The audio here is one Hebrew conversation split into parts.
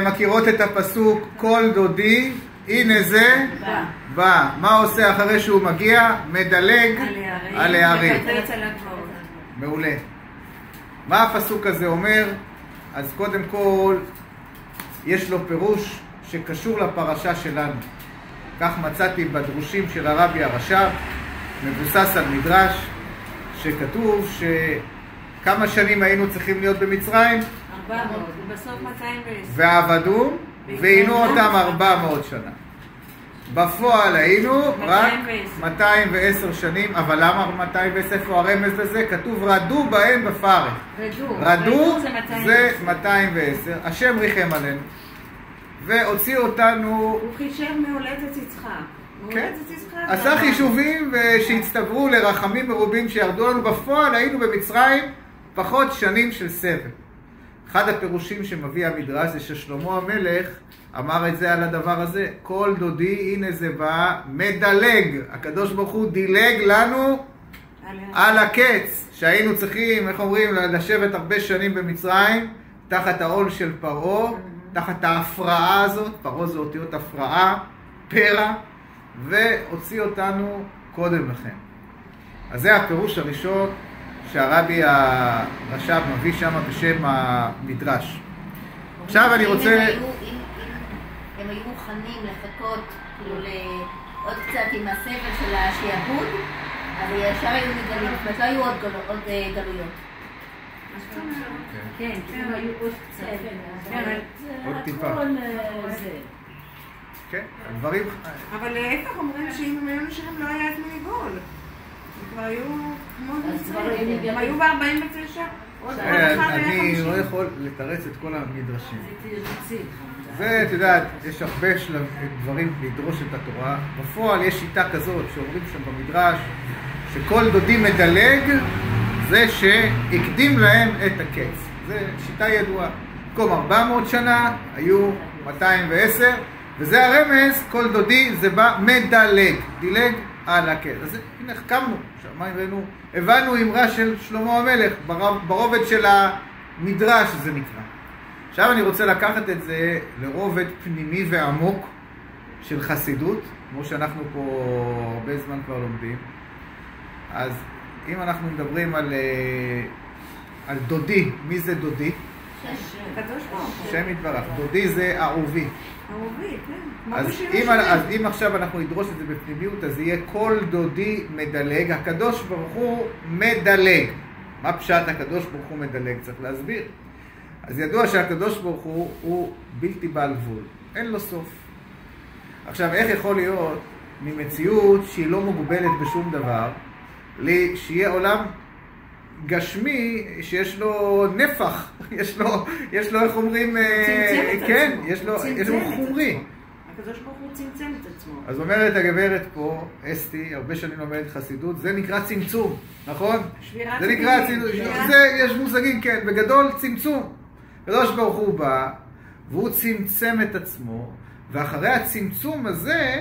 אתם מכירות את הפסוק, כל דודי, הנה זה בא. מה עושה אחרי שהוא מגיע? מדלג על הערים. מעולה. מה הפסוק הזה אומר? אז קודם כל, יש לו פירוש שקשור לפרשה שלנו. כך מצאתי בדרושים של הרבי הרש"ב, מבוסס על מדרש, שכתוב שכמה שנים היינו צריכים להיות במצרים? 400, ובסוף 210. ועבדו, ועינו אותם 400 שנה. בפועל היינו רק 210 שנים, אבל למה 210? איפה הרמז לזה? כתוב רדו בהם בפרך. רדו זה 210. השם ריחם עלינו והוציא אותנו. הוא חישב מהולדת יצחק. כן, עשה חישובים שהצטברו לרחמים מרובים שירדו לנו. בפועל היינו במצרים פחות שנים של סבל. אחד הפירושים שמביא המדרש זה ששלמה המלך אמר את זה על הדבר הזה. כל דודי, הנה זה בא, מדלג. הקדוש ברוך הוא דילג לנו על הקץ, שהיינו צריכים, איך אומרים, לשבת הרבה שנים במצרים, תחת העול של פרעה, תחת ההפרעה הזאת. פרעה זה אותיות הפרעה, פרע, והוציא אותנו קודם לכן. אז זה הפירוש הראשון שהרבי הרש"ב מביא שם בשם המדרש. עכשיו אני רוצה... הם היו מוכנים לחכות עוד קצת עם הסבל של השעבוד, אז ישר היו מגלים, זאת אומרת לא היו עוד גלויות. כן, כאילו היו עוד קצת. עוד טיפה. כן, הדברים... אבל להפך אומרים שאם הם היו נשארים לא היה את מי לגאול. הם כבר היו כמו מצרים. הם היו ב-49. אני לא יכול לתרץ את כל המדרשים. זה, אתה יודעת, יש הרבה דברים לדרוש את התורה. בפועל יש שיטה כזאת שאומרים שם במדרש שכל דודי מדלג זה שהקדים להם את הקץ. זו שיטה ידועה. במקום 400 שנה היו 210, וזה הרמז, כל דודי זה בא מדלג, דילג על הקץ. אז הנה, קמנו, שמיים הבנו אמרה של שלמה המלך, ברובד של המדרש זה נקרא. עכשיו אני רוצה לקחת את זה לרובד פנימי ועמוק של חסידות, כמו שאנחנו פה הרבה זמן כבר לומדים. אז אם אנחנו מדברים על דודי, מי זה דודי? שם יתברך. דודי זה אהובי. אהובי, כן. אז אם עכשיו אנחנו נדרוש את זה בפנימיות, אז יהיה כל דודי מדלג. הקדוש ברוך הוא מדלג. מה פשט הקדוש ברוך הוא מדלג? צריך להסביר. אז ידוע שהקדוש ברוך הוא בלתי בעל גבול. אין לו סוף. עכשיו, איך יכול להיות ממציאות שהיא לא מוגבלת בשום דבר, שיהיה עולם גשמי שיש לו נפח, יש לו איך אומרים, כן, יש לו חומרי. הקדוש ברוך הוא צמצם את עצמו. אז אומרת הגברת פה, אסתי, הרבה שנים לומדת חסידות, זה נקרא צמצום, נכון? זה נקרא צמצום, יש מושגים, כן, בגדול צמצום. הקדוש ברוך הוא בא, והוא צמצם את עצמו, ואחרי הצמצום הזה,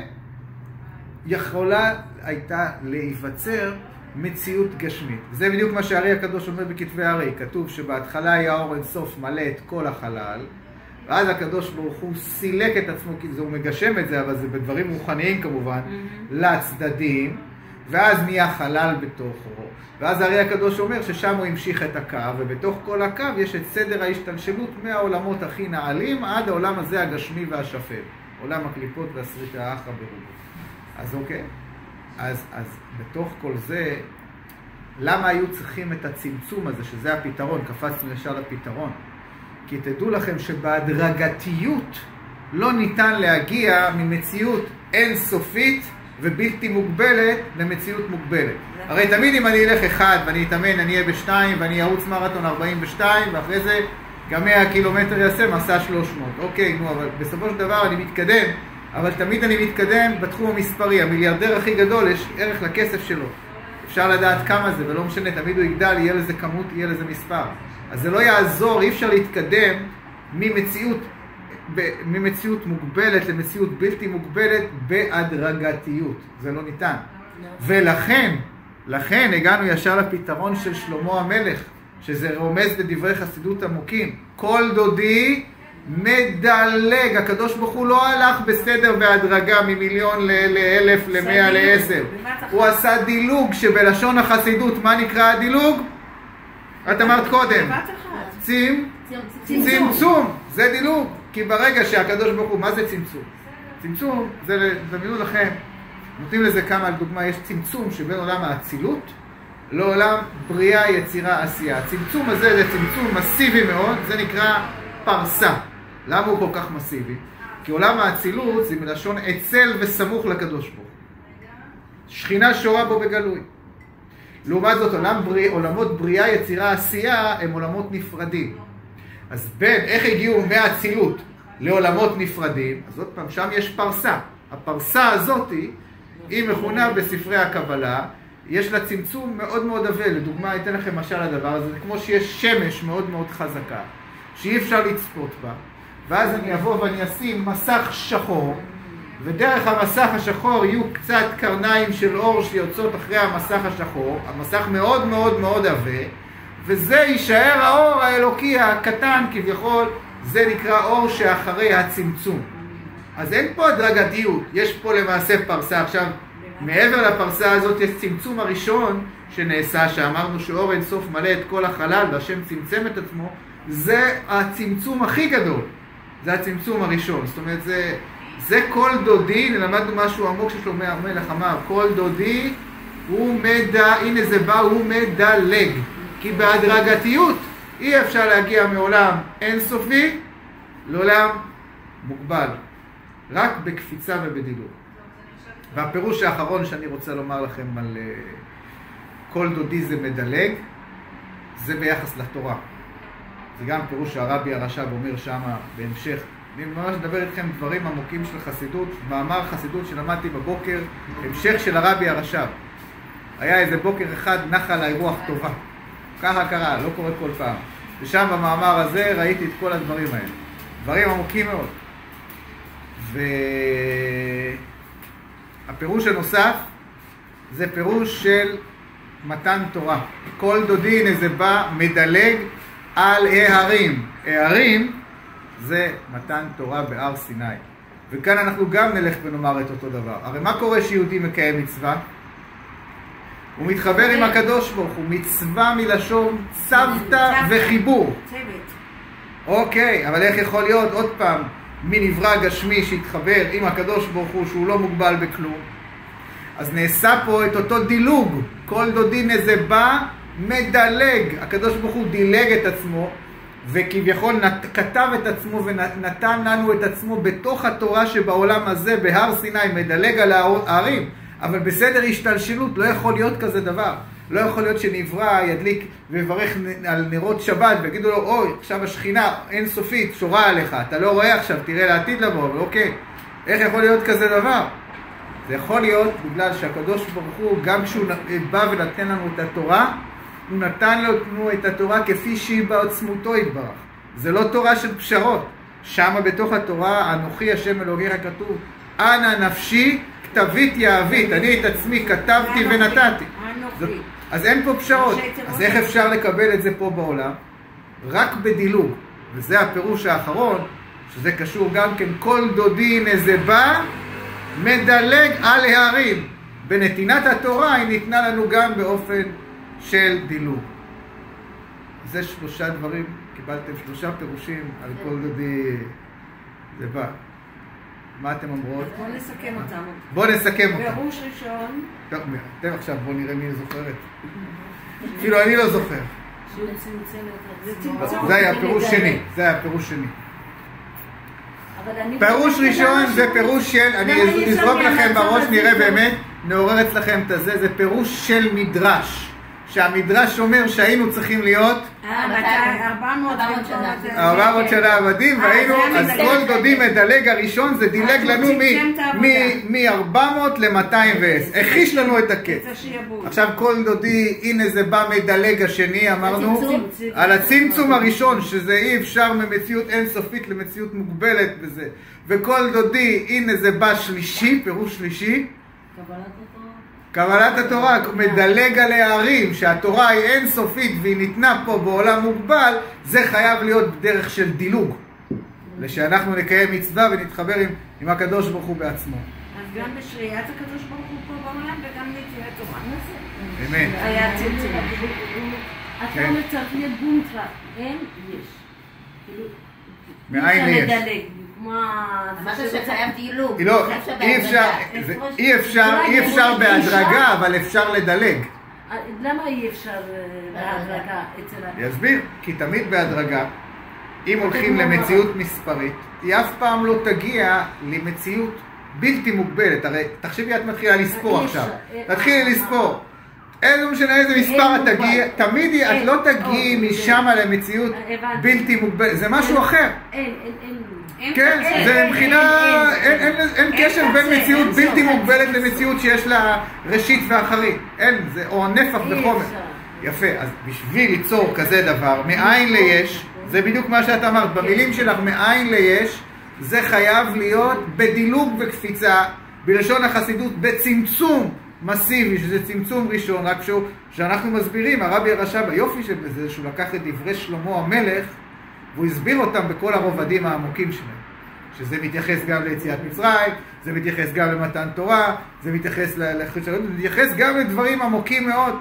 יכולה הייתה להיווצר מציאות גשמית. זה בדיוק מה שהארי הקדוש אומר בכתבי הארי. כתוב שבהתחלה היה אור אינסוף מלא את כל החלל, ואז הקדוש ברוך הוא סילק את עצמו, כי הוא מגשם את זה, אבל זה בדברים רוחניים כמובן, לצדדים, ואז נהיה חלל בתוכו. ואז הארי הקדוש אומר ששם הוא המשיך את הקו, ובתוך כל הקו יש את סדר ההשתלשלות מהעולמות הכי נעלים עד העולם הזה הגשמי והשפל. עולם הקליפות והסריטה האחרא ברובו. אז אוקיי. אז בתוך כל זה, למה היו צריכים את הצמצום הזה, שזה הפתרון, קפצנו ישר לפתרון? כי תדעו לכם שבהדרגתיות לא ניתן להגיע ממציאות אינסופית ובלתי מוגבלת למציאות מוגבלת. הרי תמיד אם אני אלך אחד ואני אתאמן, אני אהיה ב2 ואני ארוץ מרתון 42 ואחרי זה גם 100 קילומטר יעשה מסע 300. אוקיי, נו, אבל בסופו של דבר אני מתקדם, אבל תמיד אני מתקדם בתחום המספרי. המיליארדר הכי גדול יש ערך לכסף שלו. אפשר לדעת כמה זה, ולא משנה, תמיד הוא יגדל, יהיה לזה כמות, יהיה לזה מספר. אז זה לא יעזור, אי אפשר להתקדם ממציאות מוגבלת למציאות בלתי מוגבלת בהדרגתיות. זה לא ניתן. ולכן הגענו ישר לפתרון של שלמה המלך, שזה רומז בדברי חסידות עמוקים. כל דודי מדלג. הקדוש ברוך הוא לא הלך בסדר בהדרגה ממיליון ל-1,000 ל-100 ל-10. הוא עשה דילוג, שבלשון החסידות, מה נקרא הדילוג? את אמרת קודם. צמצום. זה דילוג. כי ברגע שהקדוש ברוך הוא, מה זה צמצום? צמצום, זה דמיינו לכם, נותנים לזה כמה, לדוגמה, יש צמצום שבין עולם האצילות לעולם בריאה, יצירה, עשייה. הצמצום הזה זה צמצום מסיבי מאוד, זה נקרא פרסה. למה הוא כל כך מסיבי? כי עולם האצילות זה מלשון אצל וסמוך לקדוש ברוך הוא. שכינה שורה בו בגלוי. לעומת זאת, עולמות בריאה, יצירה, עשייה הם עולמות נפרדים. אז בין איך הגיעו מהאצילות לעולמות נפרדים, אז עוד פעם, שם יש פרסה. הפרסה הזאת היא מכונה בספרי הקבלה, יש לה צמצום מאוד מאוד עבה. לדוגמה, אתן לכם משל לדבר הזה, זה כמו שיש שמש מאוד מאוד חזקה, שאי אפשר לצפות בה, ואז אני אבוא ואני אשים מסך שחור, ודרך המסך השחור יהיו קצת קרניים של אור שיוצאות אחרי המסך השחור, המסך מאוד מאוד מאוד עבה, וזה יישאר האור האלוקי הקטן כביכול, זה נקרא אור שאחרי הצמצום. אז אין פה הדרגתיות, יש פה למעשה פרסה. עכשיו, מעבר לפרסה הזאת יש צמצום הראשון שנעשה, שאמרנו שאור אין סוף מלא את כל החלל והשם צמצם את עצמו, זה הצמצום הכי גדול, זה הצמצום הראשון. זאת אומרת, זה כל דודי, למדנו משהו עמוק ששלמה המלך אמר, כל דודי הוא הנה זה בא, הוא מדלג, כי בהדרגתיות אי אפשר להגיע מעולם אינסופי לעולם מוגבל, רק בקפיצה ובדילוג. והפירוש האחרון שאני רוצה לומר לכם על כל דודי זה מדלג, זה ביחס לתורה. זה גם פירוש שהרבי הרש"ב אומר שמה בהמשך. אני ממש מדבר איתכם דברים עמוקים של חסידות, מאמר חסידות שלמדתי בבוקר, המשך של הרבי הרש"ב. היה איזה בוקר אחד נחה עליי רוח טובה. ככה קרה, לא קורה כל פעם. ושם במאמר הזה ראיתי את כל הדברים האלה. דברים עמוקים מאוד. והפירוש הנוסף זה פירוש של מתן תורה. כל דודין איזה בא מדלג על הערים. הערים זה מתן תורה בהר סיני. וכאן אנחנו גם נלך ונאמר את אותו דבר. הרי מה קורה שיהודי מקיים מצווה? הוא מתחבר עם הקדוש ברוך הוא, מצווה מלשון צוותא וחיבור. אוקיי, אבל איך יכול להיות עוד פעם מי נברא גשמי שהתחבר עם הקדוש ברוך הוא שהוא לא מוגבל בכלום? אז נעשה פה את אותו דילוג. כל דודין איזה בא מדלג. הקדוש ברוך הוא דילג את עצמו וכביכול כתב את עצמו ונתן לנו את עצמו בתוך התורה שבעולם הזה בהר סיני, מדלג על הערים. אבל בסדר השתלשלות לא יכול להיות כזה דבר. לא יכול להיות שנברא ידליק ויברך על נרות שבת ויגידו לו, אוי, עכשיו השכינה אינסופית שורה עליך, אתה לא רואה עכשיו, תראה לעתיד לבוא, אוקיי. איך יכול להיות כזה דבר? זה יכול להיות בגלל שהקדוש ברוך הוא, גם כשהוא בא ונתן לנו את התורה, הוא נתן לנו את התורה כפי שהיא בעצמותו יתברך. זה לא תורה של פשרות. שמה בתוך התורה, אנוכי השם אלוהיך כתוב, אנא נפשי כתבית יאהבית, אני את עצמי כתבתי ונתתי. אז אין פה פשרות. אז איך אפשר לקבל את זה פה בעולם? רק בדילוג. וזה הפירוש האחרון, שזה קשור גם כן, כל דודין איזה בא מדלג על הערים. בנתינת התורה היא ניתנה לנו גם באופן של דילוג. זה 3 דברים, קיבלתם 3 פירושים על כל דודי זה בא. מה אתם אומרות? בואו נסכם אותם. בואו נסכם אותם. פירוש ראשון. טוב, אתם עכשיו, בואו נראה מי זוכרת. אפילו אני לא זוכר. זה היה פירוש שני. זה היה פירוש שני. פירוש ראשון זה פירוש של, אני נזרוק לכם בראש, נראה באמת, נעורר אצלכם את הזה, זה פירוש של מדרש. שהמדרש אומר שהיינו צריכים להיות 400 שנה עבדים, והיינו, אז כל דודי מדלג הראשון, זה דילג לנו מ-400 ל-210, הכיש לנו את הקץ. עכשיו כל דודי, הנה זה בא מדלג השני, אמרנו, על הצמצום הראשון, שזה אי אפשר ממציאות אינסופית למציאות מוגבלת וזה, וכל דודי, הנה זה בא שלישי, פירוש שלישי, קבלת התורה, מדלג על הערים, שהתורה היא אינסופית והיא ניתנה פה בעולם מוגבל, זה חייב להיות דרך של דילוג. שאנחנו נקיים מצווה ונתחבר עם הקדוש ברוך הוא בעצמו. אז גם בשריעת הקדוש ברוך הוא פה בעולם וגם נתיבי תורה. אמן. היה צמצום. אתה אומר צריך להיות בונטרה, אין יש. מאין יש? אמרת שחייב דילוג. לא, אי אפשר בהדרגה, אבל אפשר לדלג. למה אי אפשר בהדרגה אצל ה... יסביר, כי תמיד בהדרגה, אם הולכים למציאות מספרית, היא אף פעם לא תגיע למציאות בלתי מוגבלת. הרי תחשבי, את מתחילה לספור עכשיו. תתחילי לספור. אין לא משנה איזה מספר את תגיע, תמיד את לא תגיעי משם למציאות בלתי מוגבלת. זה משהו אחר. כן, זה מבחינה, אין קשר בין מציאות בלתי מוגבלת למציאות שיש לה ראשית ואחרית. אין, זה או נפח וחומר. יפה, אז בשביל ליצור כזה דבר, מאין ליש, זה בדיוק מה שאת אמרת, במילים שלך מאין ליש, זה חייב להיות בדילוג וקפיצה, בלשון החסידות, בצמצום מסיבי, שזה צמצום ראשון, רק שאנחנו מסבירים, הרבי הרש"ב, היופי שבזה, שהוא לקח את דברי שלמה המלך, והוא הסביר אותם בכל הרובדים העמוקים שלהם. שזה מתייחס גם ליציאת מצרים, זה מתייחס גם למתן תורה, זה מתייחס לחדשנות, זה מתייחס גם לדברים עמוקים מאוד.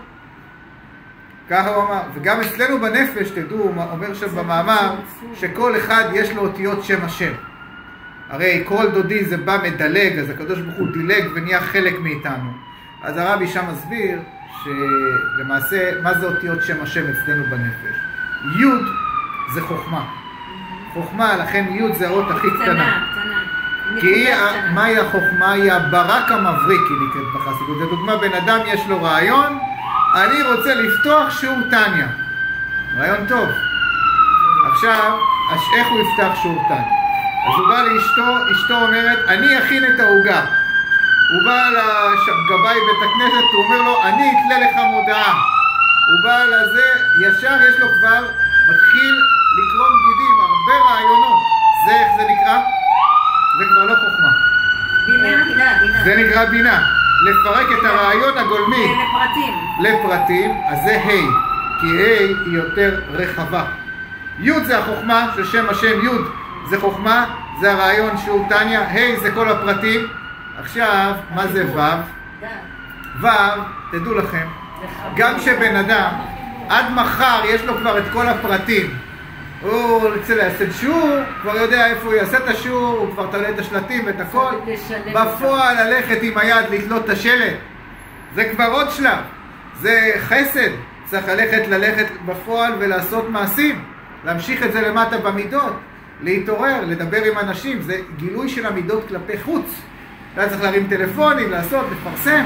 ככה הוא אמר. וגם אצלנו בנפש, תדעו, הוא אומר שם במאמר, שכל אחד יש לו אותיות שם השם. הרי כל דודי זה בא מדלג, אז הקדוש ברוך הוא דילג ונהיה חלק מאיתנו. אז הרבי שם מסביר שלמעשה, מה זה אותיות שם השם אצלנו בנפש? יוד זה חוכמה. חוכמה, לכן יוד זה האות הכי קטנה. כי מהי החוכמה? היא הברק המבריק, היא נקראת בחסידות. זה דוגמה, בן אדם יש לו רעיון, אני רוצה לפתוח שיעור טניה. רעיון טוב. עכשיו, איך הוא יפתח שיעור טניה? אז הוא בא לאשתו, אשתו אומרת, אני אכין את העוגה. הוא בא לגבאי בית הכנסת, הוא אומר לו, אני אתלה לך מודעה. הוא בא לזה, ישר יש לו כבר, מתחיל לקרום גידים, הרבה רעיונות. זה איך זה נקרא? זה כבר לא חוכמה. בינה. זה נקרא בינה. לפרק את הרעיון הגולמי לפרטים, אז זה ה', כי ה' היא יותר רחבה. י' זה החוכמה של שם השם, י' זה חוכמה, זה הרעיון שהוא טניה, ה' זה כל הפרטים. עכשיו, מה זה ו'? ו', תדעו לכם, גם שבן אדם, עד מחר יש לו כבר את כל הפרטים. הוא רוצה לעשות שיעור, כבר יודע איפה הוא יעשה את השיעור, הוא כבר תעלה את השלטים ואת הכל. בפועל ללכת עם היד, לתלות את השלט. זה כבר עוד שלב. זה חסד. צריך ללכת בפועל ולעשות מעשים. להמשיך את זה למטה במידות. להתעורר, לדבר עם אנשים. זה גילוי של המידות כלפי חוץ. אתה צריך להרים טלפונים, לעשות, לפרסם.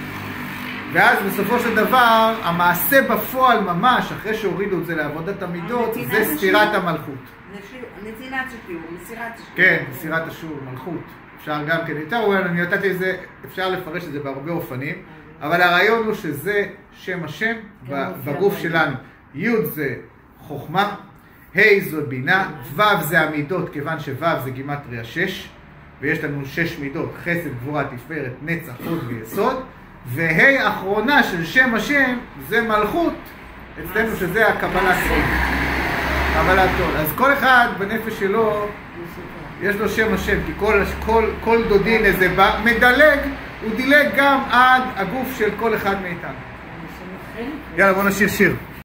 ואז בסופו של דבר, המעשה בפועל ממש, אחרי שהורידו את זה לעבודת המידות, זה ספירת המלכות. נתינת השיעור, מסירת השיעור. כן, מסירת השיעור, מלכות. אפשר גם כן יותר, אני נתתי את זה, אפשר לפרש את זה בהרבה אופנים, אבל הרעיון הוא שזה שם השם בגוף שלנו. י' זה חוכמה, ה' זו בינה, ו' זה המידות, כיוון שו' זה גימטריה 6, ויש לנו 6 מידות, חסד, גבורה, תפארת, נצח, הוד ויסוד, וה' אחרונה של שם השם זה מלכות, אצלנו שזה הקבלת עול. קבלת עול. אז כל אחד בנפש שלו יש לו שם השם, כי כל דודין איזה בא, מדלג, הוא דילג גם עד הגוף של כל אחד מאיתנו. יאללה, בוא נשיר שיר.